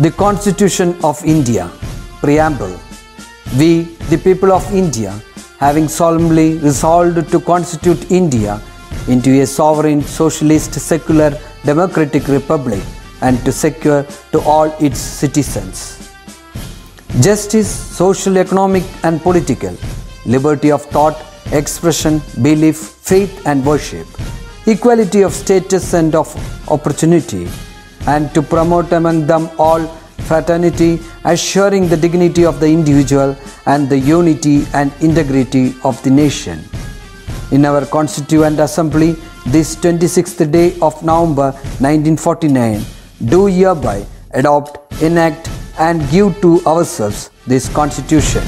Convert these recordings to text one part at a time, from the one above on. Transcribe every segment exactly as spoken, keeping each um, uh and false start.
The Constitution of India. Preamble. We, the people of India, having solemnly resolved to constitute India into a sovereign, socialist, secular, democratic republic and to secure to all its citizens justice, social, economic and political, liberty of thought, expression, belief, faith and worship, equality of status and of opportunity, and to promote among them all fraternity, assuring the dignity of the individual and the unity and integrity of the nation. In our Constituent Assembly, this twenty-sixth day of November nineteen forty-nine, do hereby adopt, enact and give to ourselves this Constitution.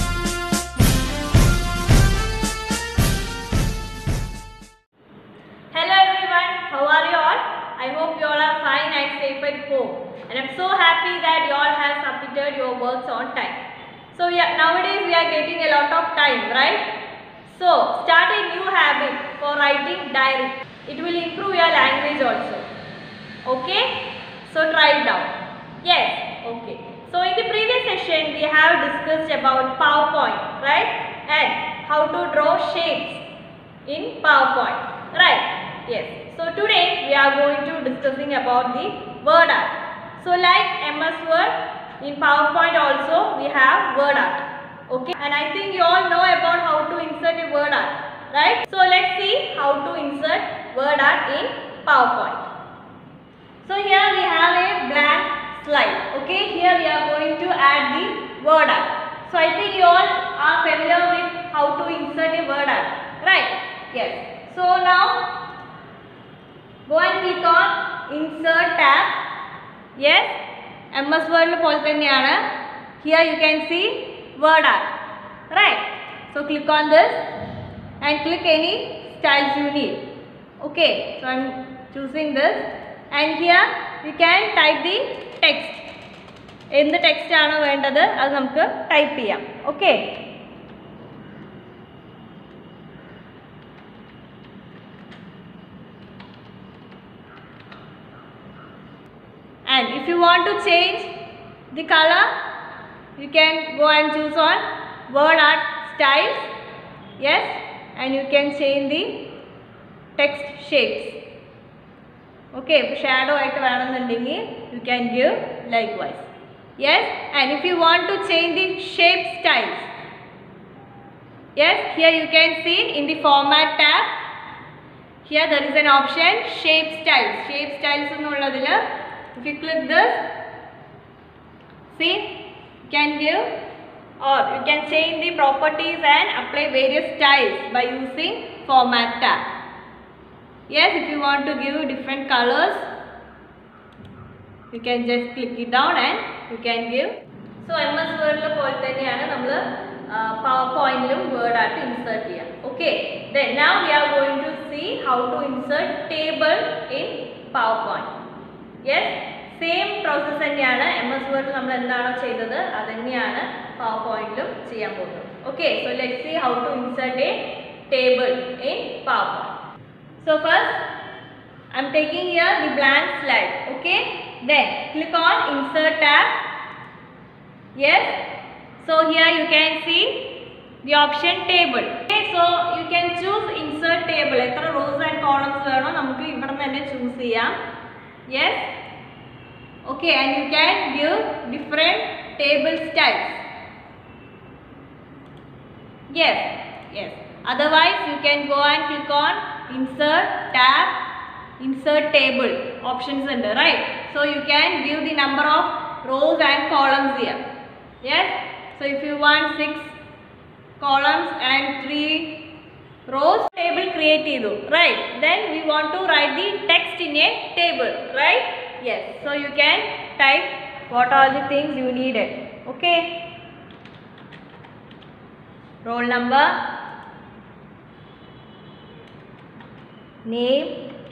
Hello everyone, how are you all? I hope you all are fine and safe at home. And I'm so happy that you all have submitted your works on time. So yeah, nowadays we are getting a lot of time, right? So start a new habit for writing diary. It will improve your language also. Okay? So try it out. Yes? Okay. So in the previous session we have discussed about PowerPoint, right? And how to draw shapes in PowerPoint, right? Yes. So today we are going to discussing about the word art. So like M S Word, in PowerPoint also we have word art. Okay, and I think you all know about how to insert a word art, right? So let's see how to insert word art in PowerPoint. So here we have a blank slide. Okay, here we are going to add the word art. So I think you all are familiar with how to insert a word art, right? Yes. So now go and click on Insert tab. Yes, M S Word pole thaneyana. Here you can see word art, right? So click on this and click any styles you need. Okay, so I am choosing this and here we can type the text. In the text aanu vendathu adu namukku type cheyam. Okay. And if you want to change the color, you can go and choose on word art styles. Yes, and you can change the text shapes. Okay, shadow you can give likewise. Yes, and if you want to change the shape styles, yes, here you can see in the format tab. Here there is an option shape styles. Shape styles ennulladile if you click this, see, you can give or you can change the properties and apply various styles by using format tab. Yes, if you want to give different colors, you can just click it down and you can give. So M S Word le pole thaneyana nammal PowerPoint lum word art insert cheya. Okay, then now we are going to see how to insert table in PowerPoint. Yes, same process thaneyana M S Word nammal endano cheythathu adaneyana PowerPoint lum cheyan povunnu. Okay, so let's see how to insert a table in PowerPoint. So first I am taking here the blank slide. Okay, then click on Insert tab. Yes, so here you can see the option table. Okay, so you can choose Insert table. Etra rows and columns veno namukku ivide thanne choose cheyam. Yes, okay, and you can give different table styles. Yes, yes. Otherwise, you can go and click on Insert tab, Insert table options under, right? So you can give the number of rows and columns here. Yes. So if you want six columns and three rows, table create idu, right? Then we want to write the text in a table, right? Yes. So you can type what are the things you needed. Okay. Roll number, name.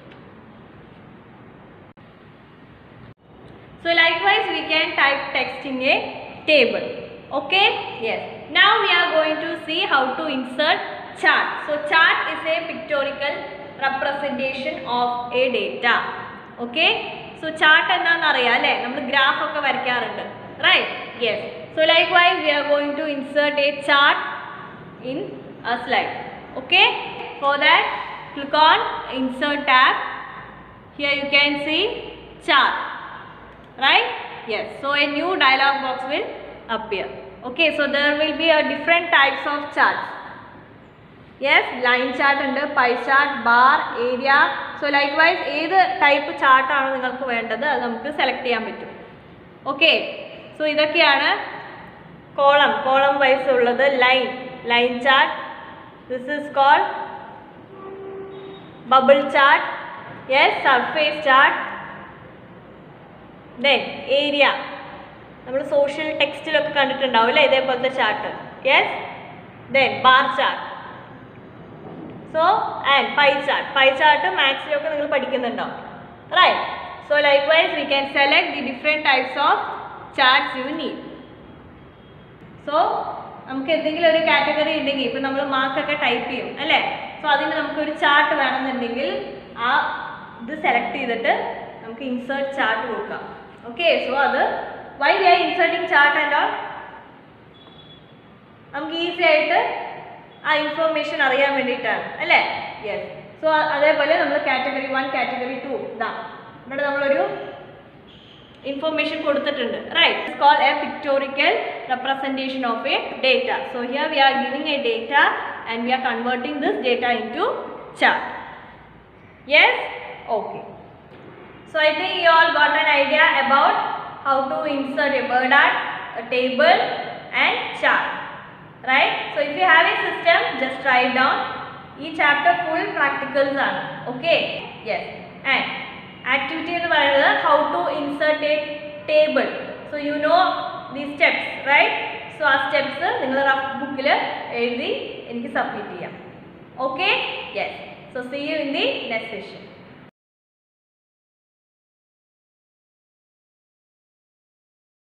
So likewise we can type text in a table. Okay? Yes. Now we are going to see how to insert chart. So chart is a pictorial representation of a data. Okay? So chart എന്താണെന്ന് അറിയാം അല്ലേ? നമ്മൾ graph ഒക്കെ വരയ്ക്കാറുണ്ട്. Right? Yes. So likewise we are going to insert a chart in a slide. Okay? For that click on insert tab. Here you can see chart. Right? Yes. So a new dialog box will appear. Okay, so there will be a different types of charts. Yes, line chart and pie chart, bar, area. So likewise, either type chart aanu ningalku vendathu adu namukku select cheyan pattum. Okay, so idakkeyana column column wise ullathu line line chart. This is called bubble chart. Yes, surface chart. Then area. നമ്മൾ social ടെക്സ്റ്റിലൊക്കെ കണ്ടിട്ടുണ്ടാവില്ലേ ഇതേപോലത്തെ chart. Yes. Then bar chart. So and pie chart. Pie chart മാത്സിലൊക്കെ നിങ്ങൾ പഠിക്കുന്നുണ്ടാവും. Right. So likewise we can select the different types of charts you need. So നമുക്ക് എന്തെങ്കിലും ഒരു കാറ്റഗറി ഉണ്ടെങ്കിൽ ഇപ്പം നമ്മൾ മാർക്കൊക്കെ ടൈപ്പ് ചെയ്യും അല്ലേ? സോ അതിന് നമുക്കൊരു ചാർട്ട് വേണമെന്നുണ്ടെങ്കിൽ ആ ഇത് സെലക്ട് ചെയ്തിട്ട് നമുക്ക് ഇൻസേർട്ട് ചാർട്ട് കൊടുക്കാം. ഓക്കെ. സോ അത് why we are inserting chart and all? നമുക്ക് ഈസി ആയിട്ട് ആ ഇൻഫോർമേഷൻ അറിയാൻ വേണ്ടിയിട്ടാണ് അല്ലേ? യെസ്. സോ അതേപോലെ നമ്മൾ കാറ്റഗറി വൺ കാറ്റഗറി ടു ഇതാ ഇവിടെ നമ്മളൊരു ഇൻഫോർമേഷൻ കൊടുത്തിട്ടുണ്ട്. Right. It's called a pictorial representation of a data. So here we are giving a data and we are converting this data into chart. Yes. Okay. So I think you all got an idea about how to insert a word art, a table and chart. Right? So if you have a system, just write down. Each chapter full practicals are. Okay? Yes. And activity is how to insert a table. So you know these steps, right? So our steps ningal rough book il ezhuthi eniki submit cheyam. Okay? Yes. So see you in the next session.